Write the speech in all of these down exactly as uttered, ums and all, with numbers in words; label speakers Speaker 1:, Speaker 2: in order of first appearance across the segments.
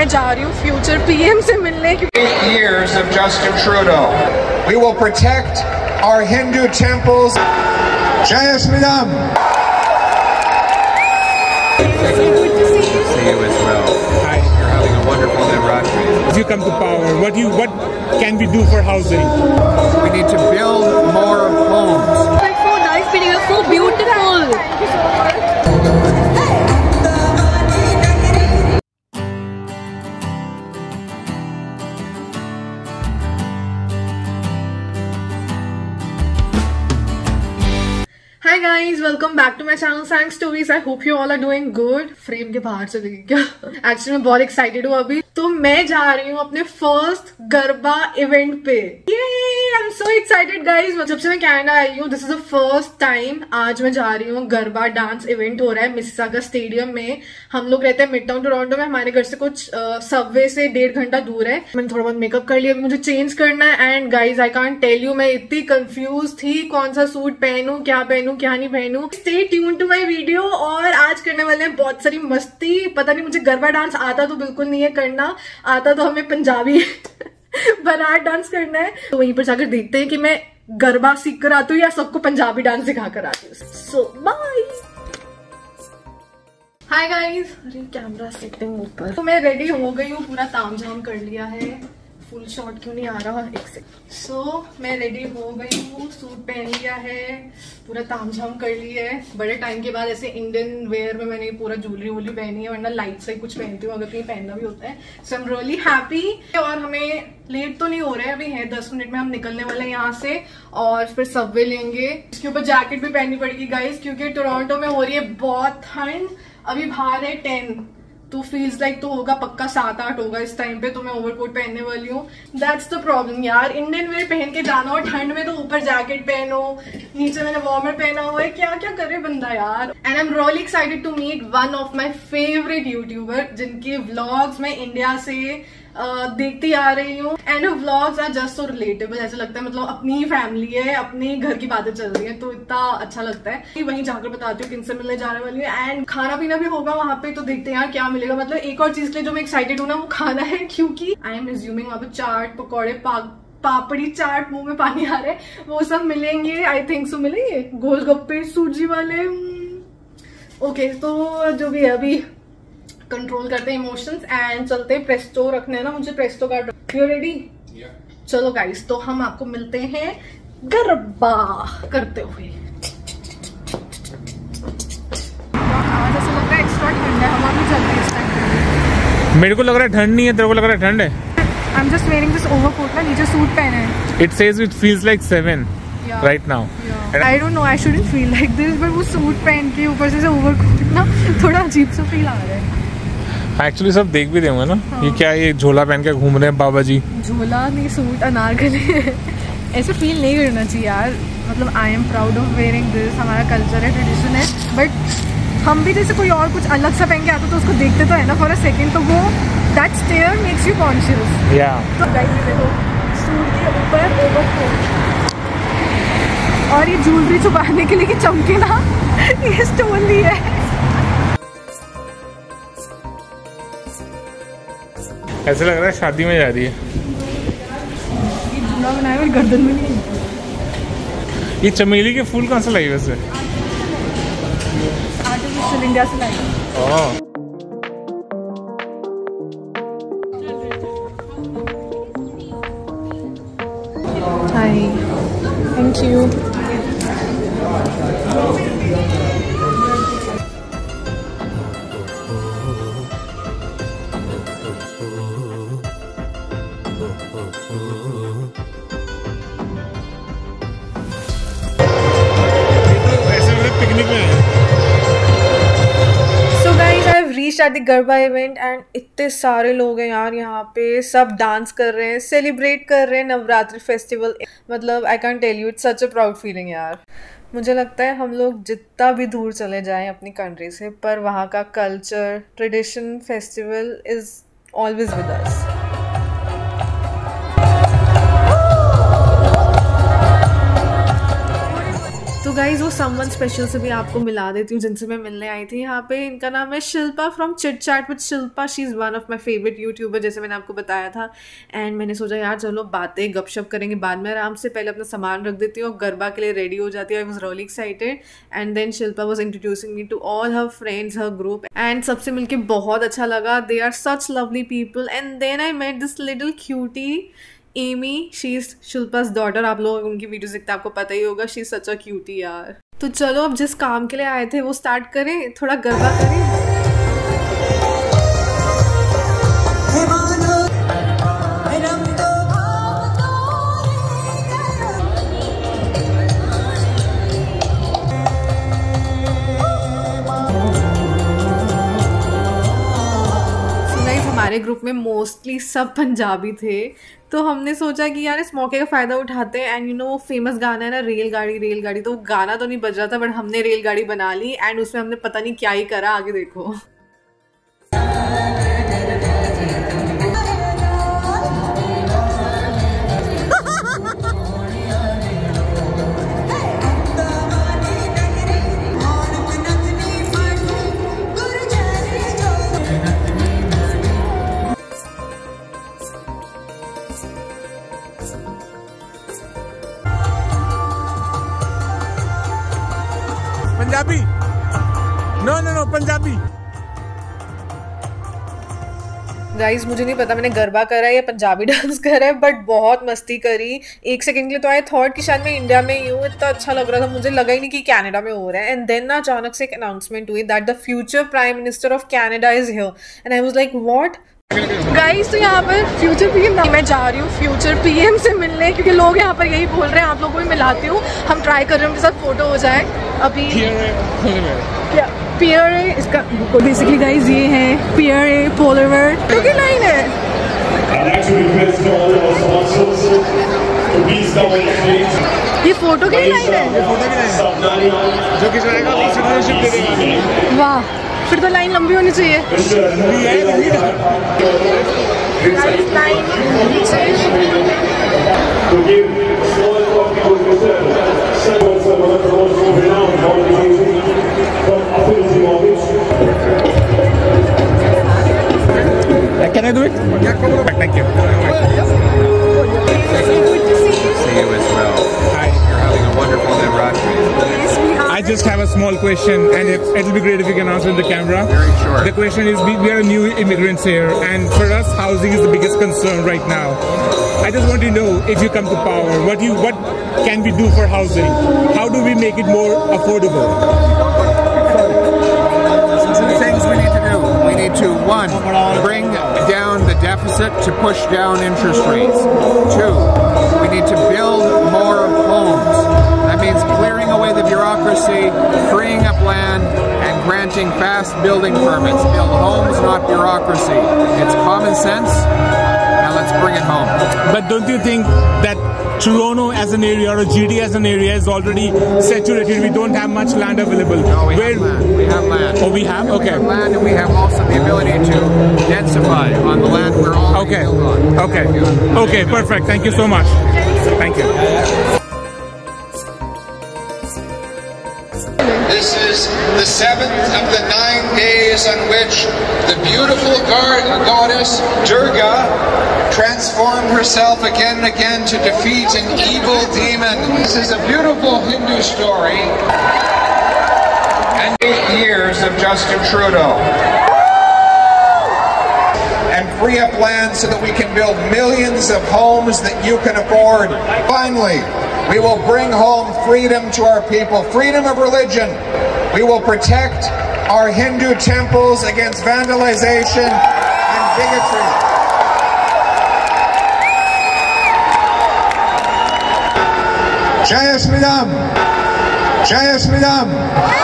Speaker 1: मैं जा रही हूँ फ्यूचर पीएम से मिलने।
Speaker 2: Eight years of Justin Trudeau. We will protect our Hindu temples. Jai Shri Ram.
Speaker 3: See you as well. Hi. You're having a wonderful Navratri.
Speaker 4: If you come to power, what you what can we do for housing?
Speaker 2: We need to build more homes.
Speaker 1: It's so nice meeting you. So beautiful. Thank you so much. Hi guys, welcome back to my channel Sang Stories. I hope you all are doing good. Frame के बाहर चले गई क्या? Actually मैं बहुत excited हूँ अभी। तो मैं जा रही हूँ अपने फर्स्ट गरबा इवेंट पे। Yay! I'm so excited guys. जब से मैं कनाडा आई हूँ, this is the first time आज मैं जा रही हूँ। गरबा डांस इवेंट हो रहा है मिसिसागा स्टेडियम में। हम लोग रहते हैं मिड टाउन टोरंटो में। हमारे घर से कुछ सबवे से डेढ़ घंटा दूर है। मैंने थोड़ा बहुत मेकअप कर लिया, अभी मुझे चेंज करना है। And guys I can't tell you, मैं इतनी कंफ्यूज थी कौन सा सूट पहनूं, क्या पहनूं, क्या नहीं पहनूं। Stay tune to my video. और आज करने वाले हैं बहुत सारी मस्ती। पता नहीं मुझे गरबा डांस आता तो बिल्कुल नहीं है करना, आता तो हमें पंजाबी बारात डांस करना है। तो वहीं पर जाकर देखते हैं कि मैं गरबा सीख कर आती हूँ या सबको पंजाबी डांस सिखा कर आती हूँ। So bye. हाय गाइस, अरे कैमरा सेटिंग ऊपर। तो मैं रेडी हो गई हूँ, पूरा तामझाम कर लिया है। फुल शॉट क्यों नहीं आ रहा, एक सेकंड। सो so, मैं रेडी हो गई हूँ, सूट पहन लिया है, पूरा तामझाम कर लिया है। बड़े टाइम के बाद ऐसे इंडियन वेयर में मैंने पूरा ज्वेलरी वूलरी पहनी है, वरना लाइट से ही कुछ पहनती हूँ अगर कहीं पहनना भी होता है। So I am really happy. और हमें लेट तो नहीं हो रहे हैं, अभी है दस मिनट में हम निकलने वाले हैं यहाँ से और फिर सबवे लेंगे। इसके ऊपर जैकेट भी पहननी पड़ेगी गाइस, क्योंकि टोरंटो में हो रही है बहुत ठंड। अभी बाहर है टेन, तो फील्स लाइक तो होगा पक्का सात आठ होगा इस टाइम पे। तो मैं ओवरकोट पहनने वाली हूँ। दैट्स द प्रॉब्लम यार, इंडियन वेयर पहन के जाना और ठंड में तो ऊपर जैकेट पहनो, नीचे मैंने वार्मर पहना हुआ है, क्या क्या करे बंदा यार। And I am really excited to meet one of my favourite YouTuber, जिनके व्लॉग्स मैं इंडिया से Uh, देखती आ रही हूँ। And vlogs are just so relatable. ऐसा लगता है मतलब अपनी फैमिली है, अपने घर की बातें चल रही है, तो इतना अच्छा लगता है। वहीं जाकर बताती हूँ किनसे मिलने जाने वाली हूँ। एंड खाना पीना भी होगा वहां पे, तो देखते हैं यार क्या मिलेगा। मतलब एक और चीज के लिए जो मैं एक्साइटेड हूँ ना, वो खाना है, क्योंकि आई एम एज्यूमिंग वहां पे चाट पकौड़े पापड़ी चाट, मुंह में पानी आ रहा है, वो सब मिलेंगे। आई थिंक सो मिलेंगे, गोलगप्पे सूजी वाले। ओके, तो जो भी है अभी कंट्रोल करते हैं इमोशंस एंड चलते हैं। प्रेस्टो रखना है ना मुझे, प्रेस्टो कार्ड। You ready? चलो गाइस, तो हम आपको मिलते हैं गरबा करते हुए। आज ऐसा लग रहा है एक्स्ट्रा ठंड है, हवा भी चल रही है इस टाइम।
Speaker 4: मेरे को लग रहा है ठंड नहीं है, तेरे को लग रहा है ठंड है।
Speaker 1: I am just wearing this overcoat ना, नीचे सूट पहने हैं।
Speaker 4: It says it feels like seven right now.
Speaker 1: I don't know, I shouldn't feel like this, but वो सूट पहन के ऊपर से ओवरकोट ना थोड़ा अजीब सा फील आ रहा है।
Speaker 4: एक्चुअली सब देख भी देंगे ना। हाँ। ये क्या, ये झोला पहन के घूम रहे हैं बाबा जी।
Speaker 1: झोला नहीं, सूट अनारकली ऐसे फील नहीं करना चाहिए यार। मतलब I am proud of wearing this, हमारा कल्चर है, ट्रेडिशन है। बट हम भी जैसे कोई और कुछ अलग सा पहन के आता तो उसको देखते तो है ना फॉर अ सेकेंड, तो वो that stare makes you conscious. या तो गाइस देखो, सूट के ऊपर ओवरकोट और ये ज्वेलरी छुपाने के लिए कि चमके ना, ये स्टोन ली है।
Speaker 4: ऐसा लग रहा है शादी में जा रही है।
Speaker 1: ये झूला बनाया हुआ गर्दन में नहीं।
Speaker 4: ये चमेली के फूल कहाँ से लाई वैसे?
Speaker 1: आर्टिफिशियल इंडिया से लाई। Hi, thank you. At the Garba event and इतने सारे लोग हैं यार यहाँ पे, सब डांस कर रहे हैं, सेलिब्रेट कर रहे हैं नवरात्रि फेस्टिवल। मतलब I can tell you it's such a proud feeling यार। मुझे लगता है हम लोग जितना भी दूर चले जाएं अपनी कंट्री से, पर वहाँ का culture, tradition, festival is always with us. तो गाइज वो समवन स्पेशल से भी आपको मिला देती हूँ जिनसे मैं मिलने आई थी यहाँ पे। इनका नाम है Shilpa from chit chat with Shilpa. She is one of my favourite YouTuber, जैसे मैंने आपको बताया था। एंड मैंने सोचा यार चलो बातें गपशप करेंगे बाद में आराम से, पहले अपना सामान रख देती हूँ, गरबा के लिए रेडी हो जाती हूँ। I was really excited and then Shilpa was introducing me to all her friends, her group, and सबसे मिलकर बहुत अच्छा लगा। They are such lovely people. And then I met this little cutie Amy, she is Shilpa's daughter. आप लोग उनकी videos देखते हैं, आपको पता ही होगा। She is such a cutie यार। तो चलो अब जिस काम के लिए आए थे वो स्टार्ट करें, थोड़ा गरबा करें। हमारे ग्रुप में मोस्टली सब पंजाबी थे, तो हमने सोचा कि यार इस मौके का फ़ायदा उठाते हैं। एंड यू नो वो फेमस गाना है ना, रेलगाड़ी रेलगाड़ी, तो वो गाना तो नहीं बज रहा था बट हमने रेलगाड़ी बना ली एंड उसमें हमने पता नहीं क्या ही करा, आगे देखो।
Speaker 4: Punjabi, no no no Punjabi.
Speaker 1: Guys मुझे नहीं पता मैंने गरबा करा है या पंजाबी डांस करा है, बट बहुत मस्ती करी। एक सेकंड के लिए तो आई थॉट कि शायद मैं इंडिया में ही हूँ, इतना अच्छा लग रहा था, मुझे लगा ही नहीं कि कनाडा में हो रहा है। एंड देन ना अचानक से एक अनाउंसमेंट हुई that the future prime minister of Canada is here and I was like what. Guys तो यहाँ पर फ्यूचर पीएम, मैं जा रही हूँ फ्यूचर पीएम से मिलने, क्योंकि लोग यहाँ पर यही बोल रहे हैं। आप लोगों को भी मिलाती हूँ, हम ट्राई कर रहे हैं उनके साथ फोटो हो जाए। अभी क्या पियर है इसका, बेसिकली गाइस ये है पियर है पोलरवर्ड, तो की लाइन है। ये फोटो की लाइन है,
Speaker 4: जो किसी का
Speaker 1: वाह, फिर तो लाइन लंबी होनी चाहिए।
Speaker 4: Can I do it? Yeah, come on. Thank you.
Speaker 3: See you as well.
Speaker 4: Hi.
Speaker 3: You're having a wonderful Navratri.
Speaker 4: I just have a small question, and it, it'll be great if you can answer in the camera.
Speaker 3: Very sure.
Speaker 4: The question is, we, we are new immigrants here, and for us, housing is the biggest concern right now. I just want to know, if you come to power, what you what can we do for housing? How do we make it more affordable?
Speaker 3: Two things we need to do. We need to, one, bring down the deficit to push down interest rates. Two, we need to build more homes. That means clearing away the bureaucracy, freeing up land, and granting fast building permits. Build homes, not bureaucracy. It's common sense. Now let's bring it home.
Speaker 4: But don't you think that Toronto as an area or G D as an area is already saturated? We don't have much land available.
Speaker 3: No, we
Speaker 4: Where,
Speaker 3: have land. We have land.
Speaker 4: Oh, we have? Okay.
Speaker 3: We have land, and we have also the ability to densify on the land we're already
Speaker 4: Okay.
Speaker 3: built on.
Speaker 4: Okay.
Speaker 3: Thank you.
Speaker 4: Okay, perfect. Thank you so much. Thank you.
Speaker 2: This is the seventh of the nine days on which the beautiful goddess Durga transformed herself again and again to defeat an evil demon. This is a beautiful Hindu story. And eight years of Justin Trudeau. And free up land so that we can build millions of homes that you can afford. Finally, we will bring home freedom to our people, freedom of religion. We will protect our Hindu temples against vandalization and bigotry. Jai Shri Ram! Jai Shri Ram!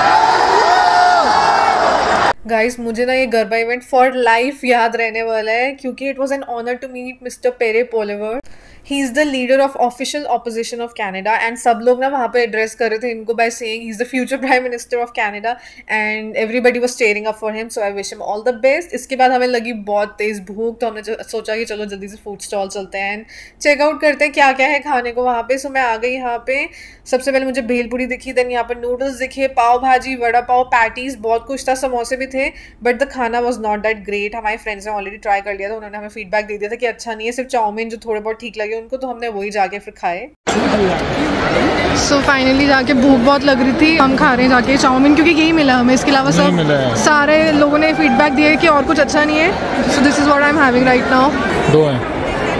Speaker 1: Guys मुझे ना ये garba event for life याद रहने वाला है, क्योंकि it was an honour to meet mister Pierre Poilievre. He is the leader of official opposition of Canada and सब लोग ना वहाँ पे एड्रेस कर रहे थे इनको by saying he is the future prime minister of Canada and everybody was staring up for him, so I wish him all the best. इसके बाद हमें लगी बहुत तेज़ भूख, तो हमने सोचा कि चलो जल्दी से फूड स्टॉल चलते हैं एंड चेकआउट करते हैं क्या क्या है खाने को वहाँ पे। सो मैं आ गई यहाँ पे, सबसे पहले मुझे भेलपूरी दिखी, देन यहाँ पर नूडल्स दिखे, पाव भाजी, वड़ा पाव, पैटीज, बहुत कुछ था, समोसे भी थे, बट द खाना वॉज नॉट दैट ग्रेट। हमारे फ्रेंड्स ने ऑलरेडी ट्राई कर लिया था, उन्होंने हमें फीडबैक दे दिया था कि अच्छा नहीं है, सिर्फ चाउमीन जो थोड़े बहुत ठीक लगे उनको, तो हमने वही जाके फिर खाए। सो so, फाइनली जाके भूख बहुत लग रही थी, हम खा रहे हैं जाके चाउमीन क्योंकि यही मिला हमें, इसके अलावा सब सारे लोगों ने फीडबैक दिया कि और कुछ अच्छा नहीं है। So this is what I am having right now.
Speaker 3: दो हैं।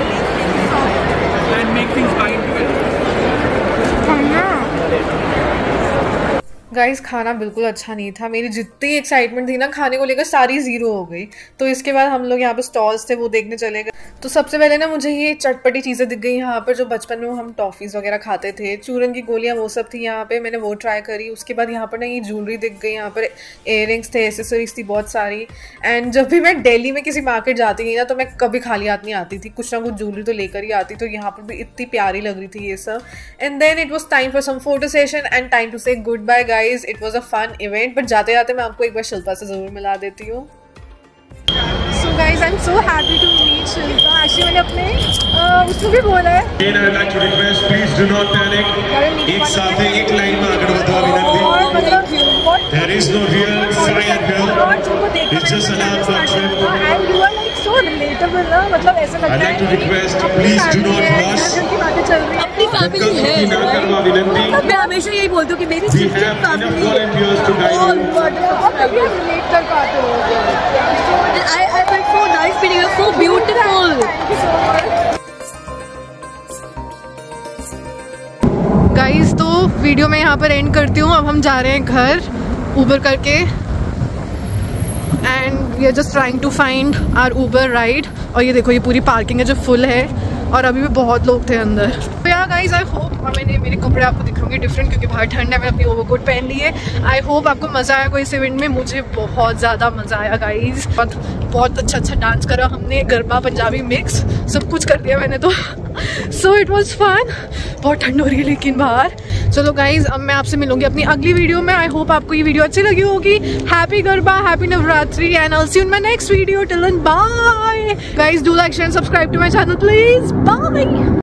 Speaker 1: गाइस खाना बिल्कुल अच्छा नहीं था, मेरी जितनी एक्साइटमेंट थी ना खाने को लेकर सारी ज़ीरो हो गई। तो इसके बाद हम लोग यहाँ पे स्टॉल्स थे वो देखने चले गए। तो सबसे पहले ना मुझे ये चटपटी चीज़ें दिख गई यहाँ पर, जो बचपन में हम टॉफ़ीज़ वगैरह खाते थे, चूरन की गोलियाँ वो सब थी यहाँ पे, मैंने वो ट्राई करी। उसके बाद यहाँ पर ना ये ज्वेलरी दिख गई, यहाँ पर इयररिंग्स थे, एसेसरीज थी बहुत सारी। एंड जब भी मैं दिल्ली में किसी मार्केट जाती थी ना तो मैं कभी खाली हाथ नहीं आती थी, कुछ ना कुछ ज्वेलरी तो लेकर ही आती। तो यहाँ पर भी इतनी प्यारी लग रही थी ये सब। And then it was time for some photo session and time to say good bye guys. It was a fun event, but जाते जाते मैं आपको एक बार शिल्पा से ज़रूर मिला देती हूँ। So guys I am so happy to meet Shilpa. Actually मैंने अपने उसमें भी बोला है
Speaker 5: प्लीज डू नॉट पैनिक, एक साथ एक लाइन में आगे बढ़ो विनती। There is no real fire here, it's just a last function
Speaker 1: and you are like so relatable ना, मतलब ऐसा लगता है।
Speaker 5: I like to request please do not rush,
Speaker 1: की बातें चल रही है,
Speaker 5: अपनी फैमिली है ना करवा विनती।
Speaker 6: मैं हमेशा यही बोलती हूँ कि मेरी
Speaker 5: we have enough volunteers to guide you.
Speaker 1: Relate कर पाते हो।
Speaker 6: I I felt so nice meeting you, so beautiful.
Speaker 1: Guys तो वीडियो मैं यहाँ पर एंड करती हूँ। अब हम जा रहे हैं घर उबर करके and we are just trying to find our Uber ride. और ये देखो ये पूरी पार्किंग है जो फुल है और अभी भी बहुत लोग थे अंदर। तो यार गाइस आई होप, और मैंने मेरे कपड़े आपको दिखाऊंगी डिफरेंट क्योंकि बाहर ठंड है, मैंने अपनी ओवरकोट पहन ली है। आई होप आपको मज़ा आया कोई इस इवेंट में, मुझे बहुत ज़्यादा मज़ा आया गाइस। बहुत बहुत अच्छा अच्छा डांस करा हमने, गरबा पंजाबी मिक्स सब कुछ कर दिया मैंने तो। So it was fun. बहुत ठंड हो रही है लेकिन बाहर। चलो गाइज अब मैं आपसे मिलूंगी अपनी अगली वीडियो में। आई होप आपको ये वीडियो अच्छी लगी होगी। Happy Garba, happy Navratri and I will see you in my next video. Till then bye guys, do like share and subscribe to my channel please. Bye.